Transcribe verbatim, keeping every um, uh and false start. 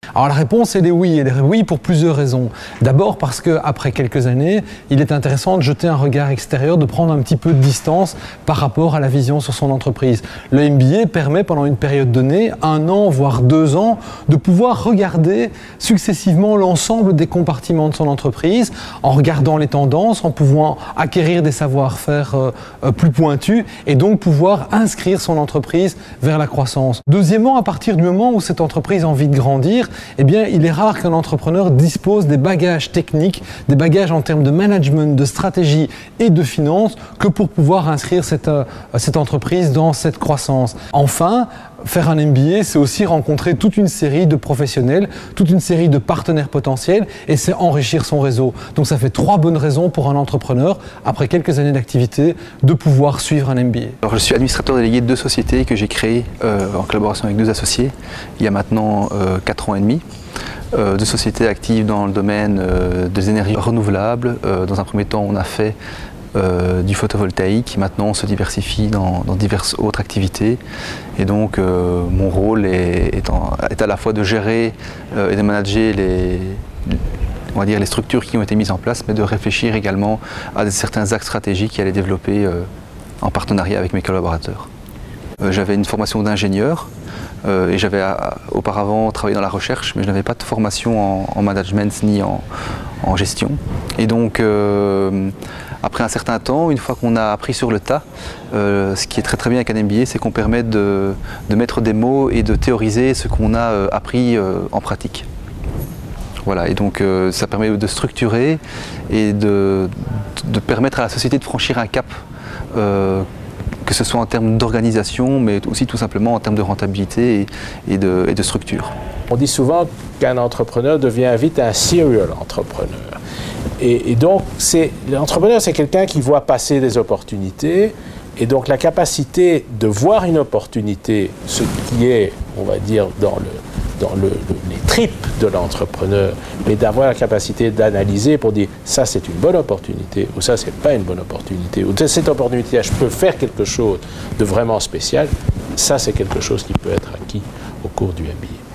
Alors la réponse, elle est oui. Elle est oui pour plusieurs raisons. D'abord parce qu'après quelques années, il est intéressant de jeter un regard extérieur, de prendre un petit peu de distance par rapport à la vision sur son entreprise. Le M B A permet pendant une période donnée, un an, voire deux ans, de pouvoir regarder successivement l'ensemble des compartiments de son entreprise, en regardant les tendances, en pouvant acquérir des savoir-faire euh, euh, plus pointus et donc pouvoir inscrire son entreprise vers la croissance. Deuxièmement, à partir du moment où cette entreprise a envie de grandir, eh bien, il est rare qu'un entrepreneur dispose des bagages techniques, des bagages en termes de management, de stratégie et de finance que pour pouvoir inscrire cette, euh, cette entreprise dans cette croissance. Enfin, faire un M B A, c'est aussi rencontrer toute une série de professionnels, toute une série de partenaires potentiels et c'est enrichir son réseau. Donc ça fait trois bonnes raisons pour un entrepreneur, après quelques années d'activité, de pouvoir suivre un M B A. Alors, je suis administrateur délégué de deux sociétés que j'ai créées euh, en collaboration avec deux associés il y a maintenant euh, quatre ans et demi. Euh, deux sociétés actives dans le domaine euh, des énergies renouvelables. Euh, dans un premier temps, on a fait Euh, du photovoltaïque. Maintenant on se diversifie dans, dans diverses autres activités et donc euh, mon rôle est, est, en, est à la fois de gérer euh, et de manager les, on va dire les structures qui ont été mises en place, mais de réfléchir également à des, certains axes stratégiques qui allaient développer euh, en partenariat avec mes collaborateurs. Euh, j'avais une formation d'ingénieur euh, et j'avais auparavant travaillé dans la recherche, mais je n'avais pas de formation en, en management ni en, en gestion et donc euh, après un certain temps, une fois qu'on a appris sur le tas, euh, ce qui est très très bien avec un M B A, c'est qu'on permet de, de mettre des mots et de théoriser ce qu'on a euh, appris euh, en pratique. Voilà, et donc euh, ça permet de structurer et de, de permettre à la société de franchir un cap, euh, que ce soit en termes d'organisation, mais aussi tout simplement en termes de rentabilité et, et, de, et de structure. On dit souvent qu'un entrepreneur devient vite un serial entrepreneur. Et, et donc, l'entrepreneur, c'est quelqu'un qui voit passer des opportunités. Et donc, la capacité de voir une opportunité, ce qui est, on va dire, dans, le, dans le, le, les tripes de l'entrepreneur, mais d'avoir la capacité d'analyser pour dire ça, c'est une bonne opportunité, ou ça, c'est pas une bonne opportunité, ou cette opportunité, je peux faire quelque chose de vraiment spécial, ça, c'est quelque chose qui peut être acquis au cours du M B A.